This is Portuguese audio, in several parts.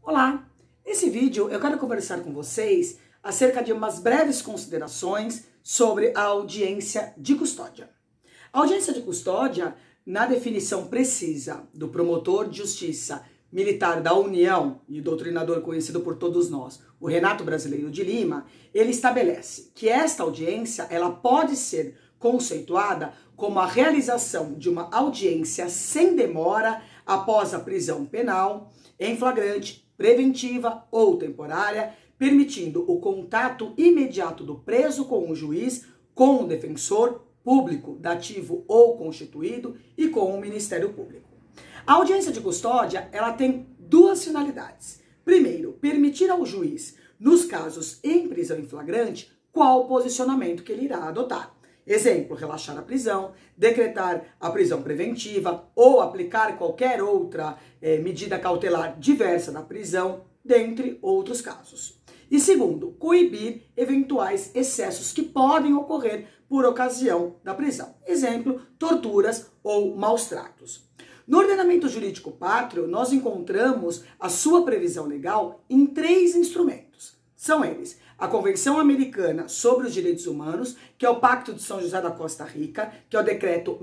Olá! Nesse vídeo eu quero conversar com vocês acerca de umas breves considerações sobre a audiência de custódia. A audiência de custódia, na definição precisa do promotor de justiça militar da União e doutrinador conhecido por todos nós, o Renato Brasileiro de Lima, ele estabelece que esta audiência ela pode ser conceituada como a realização de uma audiência sem demora após a prisão penal, em flagrante, preventiva ou temporária, permitindo o contato imediato do preso com o juiz, com o defensor público, dativo ou constituído e com o Ministério Público. A audiência de custódia, ela tem duas finalidades. Primeiro, permitir ao juiz, nos casos em prisão em flagrante, qual o posicionamento que ele irá adotar. Exemplo, relaxar a prisão, decretar a prisão preventiva ou aplicar qualquer outra medida cautelar diversa da prisão, dentre outros casos. E segundo, coibir eventuais excessos que podem ocorrer por ocasião da prisão. Exemplo, torturas ou maus tratos. No ordenamento jurídico pátrio, nós encontramos a sua previsão legal em 3 instrumentos. São eles: a Convenção Americana sobre os Direitos Humanos, que é o Pacto de São José da Costa Rica, que é o Decreto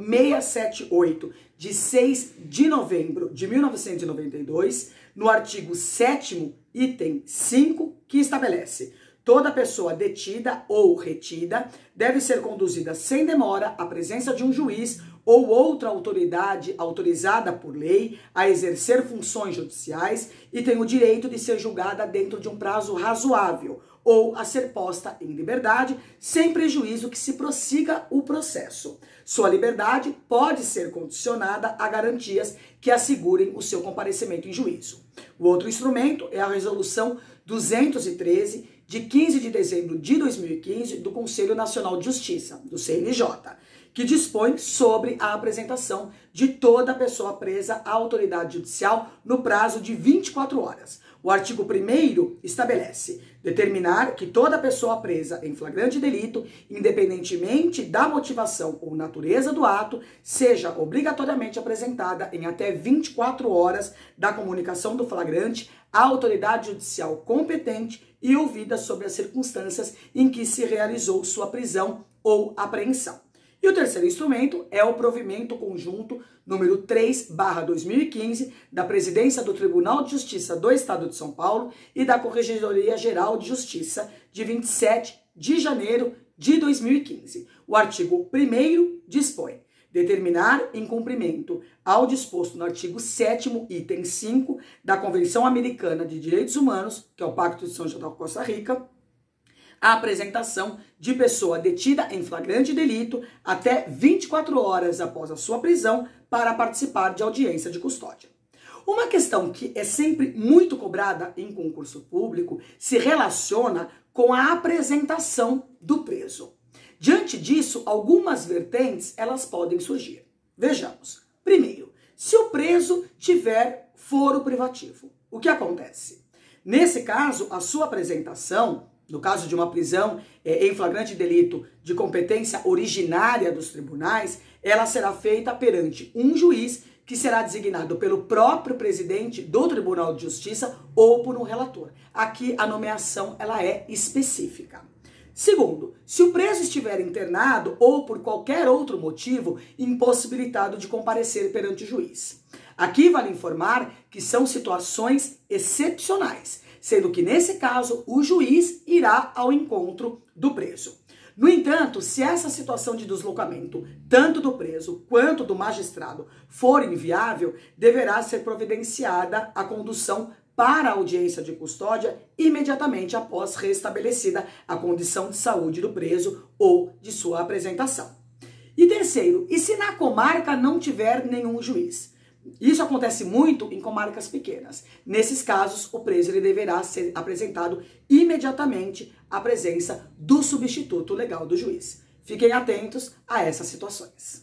678, de 6 de novembro de 1992, no artigo 7º, item 5, que estabelece: toda pessoa detida ou retida deve ser conduzida sem demora à presença de um juiz ou outra autoridade autorizada por lei a exercer funções judiciais e tem o direito de ser julgada dentro de um prazo razoável ou a ser posta em liberdade, sem prejuízo que se prossiga o processo. Sua liberdade pode ser condicionada a garantias que assegurem o seu comparecimento em juízo. O outro instrumento é a Resolução 213, de 15 de dezembro de 2015, do Conselho Nacional de Justiça, do CNJ, que dispõe sobre a apresentação de toda pessoa presa à autoridade judicial no prazo de 24 horas. O artigo 1º estabelece determinar que toda pessoa presa em flagrante delito, independentemente da motivação ou natureza do ato, seja obrigatoriamente apresentada em até 24 horas da comunicação do flagrante à autoridade judicial competente e ouvida sobre as circunstâncias em que se realizou sua prisão ou apreensão. E o terceiro instrumento é o provimento conjunto número 3/2015 da Presidência do Tribunal de Justiça do Estado de São Paulo e da Corregedoria Geral de Justiça de 27 de janeiro de 2015. O artigo 1º dispõe: determinar em cumprimento ao disposto no artigo 7º, item 5 da Convenção Americana de Direitos Humanos, que é o Pacto de São José da Costa Rica, a apresentação de pessoa detida em flagrante delito até 24 horas após a sua prisão para participar de audiência de custódia. Uma questão que é sempre muito cobrada em concurso público se relaciona com a apresentação do preso. Diante disso, algumas vertentes elas podem surgir. Vejamos. Primeiro, se o preso tiver foro privativo, o que acontece? Nesse caso, a sua apresentação, no caso de uma prisão em flagrante delito de competência originária dos tribunais, ela será feita perante um juiz que será designado pelo próprio presidente do Tribunal de Justiça ou por um relator. Aqui a nomeação ela é específica. Segundo, se o preso estiver internado ou por qualquer outro motivo impossibilitado de comparecer perante o juiz. Aqui vale informar que são situações excepcionais, sendo que nesse caso o juiz irá ao encontro do preso. No entanto, se essa situação de deslocamento, tanto do preso quanto do magistrado, for inviável, deverá ser providenciada a condução para a audiência de custódia imediatamente após restabelecida a condição de saúde do preso ou de sua apresentação. E terceiro, e se na comarca não tiver nenhum juiz? Isso acontece muito em comarcas pequenas. Nesses casos, o preso ele deverá ser apresentado imediatamente à presença do substituto legal do juiz. Fiquem atentos a essas situações.